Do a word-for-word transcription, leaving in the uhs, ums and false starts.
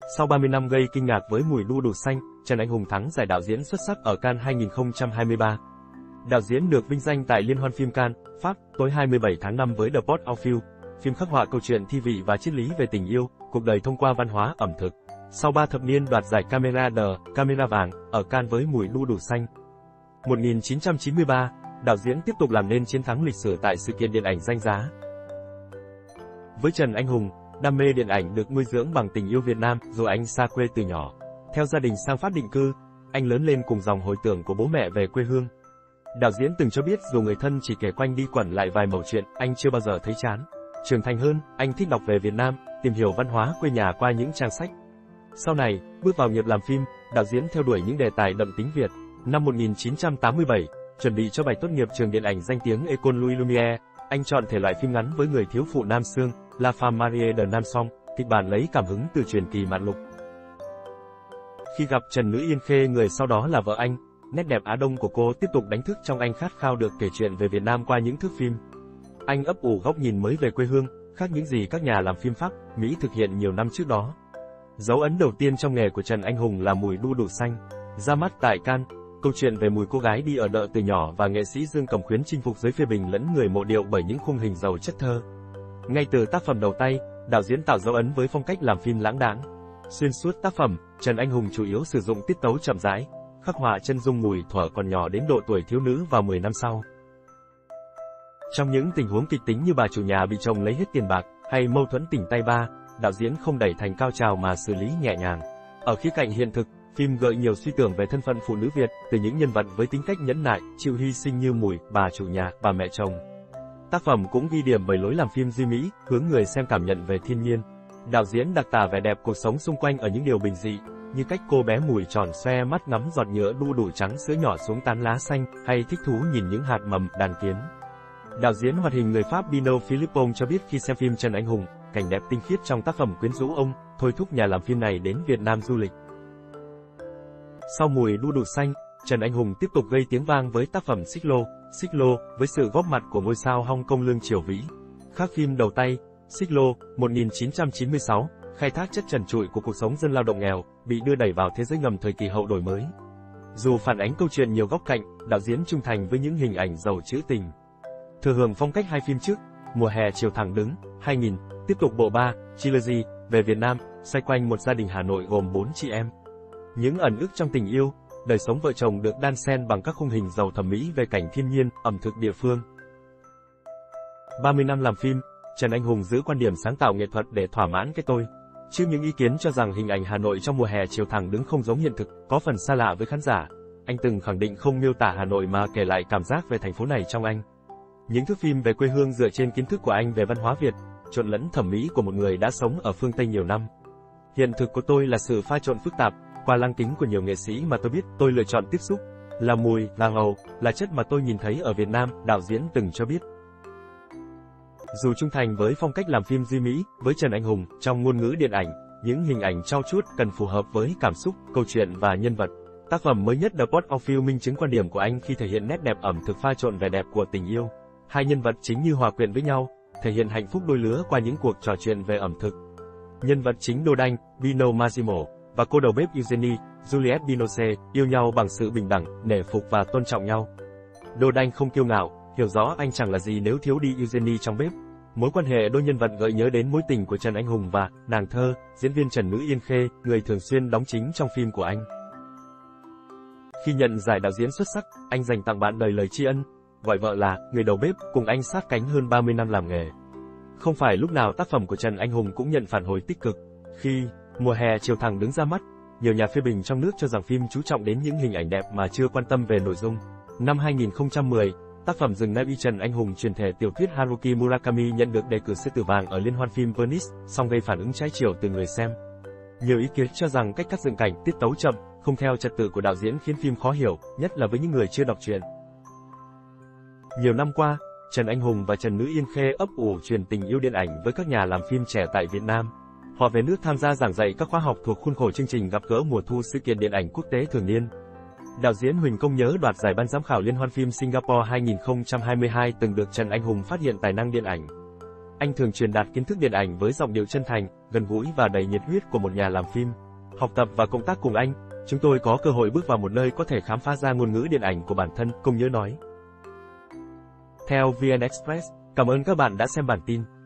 Sau ba mươi năm gây kinh ngạc với Mùi đu đủ xanh, Trần Anh Hùng thắng giải đạo diễn xuất sắc ở Cannes hai nghìn không trăm hai mươi ba. Đạo diễn được vinh danh tại Liên hoan phim Cannes, Pháp, tối hai mươi bảy tháng năm với The Porte aux Feux. Phim khắc họa câu chuyện thi vị và triết lý về tình yêu, cuộc đời thông qua văn hóa ẩm thực. Sau ba thập niên đoạt giải Camera d'Or, Camera vàng, ở Cannes với Mùi đu đủ xanh. một nghìn chín trăm chín mươi ba, đạo diễn tiếp tục làm nên chiến thắng lịch sử tại sự kiện điện ảnh danh giá. Với Trần Anh Hùng, đam mê điện ảnh được nuôi dưỡng bằng tình yêu Việt Nam dù anh xa quê từ nhỏ. Theo gia đình sang Pháp định cư, anh lớn lên cùng dòng hồi tưởng của bố mẹ về quê hương. Đạo diễn từng cho biết dù người thân chỉ kể quanh đi quẩn lại vài mẩu chuyện, anh chưa bao giờ thấy chán. Trưởng thành hơn, anh thích đọc về Việt Nam, tìm hiểu văn hóa quê nhà qua những trang sách. Sau này, bước vào nghiệp làm phim, đạo diễn theo đuổi những đề tài đậm tính Việt. Năm một nghìn chín trăm tám mươi bảy, chuẩn bị cho bài tốt nghiệp trường điện ảnh danh tiếng École Louis Lumière, anh chọn thể loại phim ngắn với người thiếu phụ Nam Xương, La Femme Mariée de Nam Song, kịch bản lấy cảm hứng từ truyền kỳ Mạn Lục. Khi gặp Trần Nữ Yên Khê, người sau đó là vợ anh, nét đẹp Á Đông của cô tiếp tục đánh thức trong anh khát khao được kể chuyện về Việt Nam qua những thước phim. Anh ấp ủ góc nhìn mới về quê hương, khác những gì các nhà làm phim Pháp, Mỹ thực hiện nhiều năm trước đó. Dấu ấn đầu tiên trong nghề của Trần Anh Hùng là Mùi đu đủ xanh. Ra mắt tại Cannes, câu chuyện về Mùi, cô gái đi ở đợ từ nhỏ và nghệ sĩ Dương Cẩm Khuyến chinh phục giới phê bình lẫn người mộ điệu bởi những khung hình giàu chất thơ. Ngay từ tác phẩm đầu tay, đạo diễn tạo dấu ấn với phong cách làm phim lãng đãng. Xuyên suốt tác phẩm, Trần Anh Hùng chủ yếu sử dụng tiết tấu chậm rãi, khắc họa chân dung Mùi thuở còn nhỏ đến độ tuổi thiếu nữ vào mười năm sau. Trong những tình huống kịch tính như bà chủ nhà bị chồng lấy hết tiền bạc, hay mâu thuẫn tình tay ba, đạo diễn không đẩy thành cao trào mà xử lý nhẹ nhàng. Ở khía cạnh hiện thực, phim gợi nhiều suy tưởng về thân phận phụ nữ Việt, từ những nhân vật với tính cách nhẫn nại, chịu hy sinh như Mùi, bà chủ nhà, bà mẹ chồng. Tác phẩm cũng ghi điểm bởi lối làm phim duy mỹ, hướng người xem cảm nhận về thiên nhiên. Đạo diễn đặc tả vẻ đẹp cuộc sống xung quanh ở những điều bình dị, như cách cô bé Mùi tròn xoe mắt ngắm giọt nhựa đu đủ trắng sữa nhỏ xuống tán lá xanh, hay thích thú nhìn những hạt mầm, đàn kiến. Đạo diễn hoạt hình người Pháp Pino Philippon cho biết khi xem phim Trần Anh Hùng, cảnh đẹp tinh khiết trong tác phẩm quyến rũ ông, thôi thúc nhà làm phim này đến Việt Nam du lịch. Sau Mùi đu đủ xanh, Trần Anh Hùng tiếp tục gây tiếng vang với tác phẩm Xích Lô. Xích Lô, với sự góp mặt của ngôi sao Hong Kong Lương Triều Vĩ. Khác phim đầu tay, Xích Lô, một nghìn chín trăm chín mươi sáu, khai thác chất trần trụi của cuộc sống dân lao động nghèo, bị đưa đẩy vào thế giới ngầm thời kỳ hậu đổi mới. Dù phản ánh câu chuyện nhiều góc cạnh, đạo diễn trung thành với những hình ảnh giàu trữ tình. Thừa hưởng phong cách hai phim trước, Mùa hè chiều thẳng đứng, hai nghìn, tiếp tục bộ ba, Trilogy, về Việt Nam, xoay quanh một gia đình Hà Nội gồm bốn chị em. Những ẩn ức trong tình yêu, đời sống vợ chồng được đan xen bằng các khung hình giàu thẩm mỹ về cảnh thiên nhiên, ẩm thực địa phương. ba mươi năm làm phim, Trần Anh Hùng giữ quan điểm sáng tạo nghệ thuật để thỏa mãn cái tôi. Trước những ý kiến cho rằng hình ảnh Hà Nội trong mùa hè chiều thẳng đứng không giống hiện thực, có phần xa lạ với khán giả, anh từng khẳng định không miêu tả Hà Nội mà kể lại cảm giác về thành phố này trong anh. Những thước phim về quê hương dựa trên kiến thức của anh về văn hóa Việt, trộn lẫn thẩm mỹ của một người đã sống ở phương Tây nhiều năm. Hiện thực của tôi là sự pha trộn phức tạp, qua lăng kính của nhiều nghệ sĩ mà tôi biết, tôi lựa chọn tiếp xúc. Là mùi, là ngầu, là chất mà tôi nhìn thấy ở Việt Nam, đạo diễn từng cho biết. Dù trung thành với phong cách làm phim duy mỹ, với Trần Anh Hùng, trong ngôn ngữ điện ảnh, những hình ảnh trau chuốt cần phù hợp với cảm xúc, câu chuyện và nhân vật. Tác phẩm mới nhất The Porte aux Feux minh chứng quan điểm của anh khi thể hiện nét đẹp ẩm thực pha trộn vẻ đẹp của tình yêu. Hai nhân vật chính như hòa quyện với nhau, thể hiện hạnh phúc đôi lứa qua những cuộc trò chuyện về ẩm thực. Nhân vật chính Đô Đanh, Pino Massimo, và cô đầu bếp Eugenie, Juliette Binoche, yêu nhau bằng sự bình đẳng, nể phục và tôn trọng nhau. Đô Đanh không kiêu ngạo, hiểu rõ anh chẳng là gì nếu thiếu đi Eugenie trong bếp. Mối quan hệ đôi nhân vật gợi nhớ đến mối tình của Trần Anh Hùng và nàng thơ, diễn viên Trần Nữ Yên Khê, người thường xuyên đóng chính trong phim của anh. Khi nhận giải đạo diễn xuất sắc, anh dành tặng bạn đời lời tri ân, gọi vợ là người đầu bếp, cùng anh sát cánh hơn ba mươi năm làm nghề. Không phải lúc nào tác phẩm của Trần Anh Hùng cũng nhận phản hồi tích cực. Khi Mùa hè chiều thẳng đứng ra mắt, nhiều nhà phê bình trong nước cho rằng phim chú trọng đến những hình ảnh đẹp mà chưa quan tâm về nội dung. Năm hai nghìn không trăm mười, tác phẩm Rừng Na Uy Trần Anh Hùng truyền thể tiểu thuyết Haruki Murakami nhận được đề cử Sư tử vàng ở Liên hoan phim Venice, song gây phản ứng trái chiều từ người xem. Nhiều ý kiến cho rằng cách cắt dựng cảnh, tiết tấu chậm, không theo trật tự của đạo diễn khiến phim khó hiểu, nhất là với những người chưa đọc truyện. Nhiều năm qua, Trần Anh Hùng và Trần Nữ Yên Khê ấp ủ truyền tình yêu điện ảnh với các nhà làm phim trẻ tại Việt Nam. Họ về nước tham gia giảng dạy các khóa học thuộc khuôn khổ chương trình gặp gỡ mùa thu sự kiện điện ảnh quốc tế thường niên. Đạo diễn Huỳnh Công Nhớ đoạt giải ban giám khảo Liên hoan phim Singapore hai nghìn không trăm hai mươi hai từng được Trần Anh Hùng phát hiện tài năng điện ảnh. Anh thường truyền đạt kiến thức điện ảnh với giọng điệu chân thành, gần gũi và đầy nhiệt huyết của một nhà làm phim. Học tập và công tác cùng anh, chúng tôi có cơ hội bước vào một nơi có thể khám phá ra ngôn ngữ điện ảnh của bản thân, Công Nhớ nói. Theo vê en Express, cảm ơn các bạn đã xem bản tin.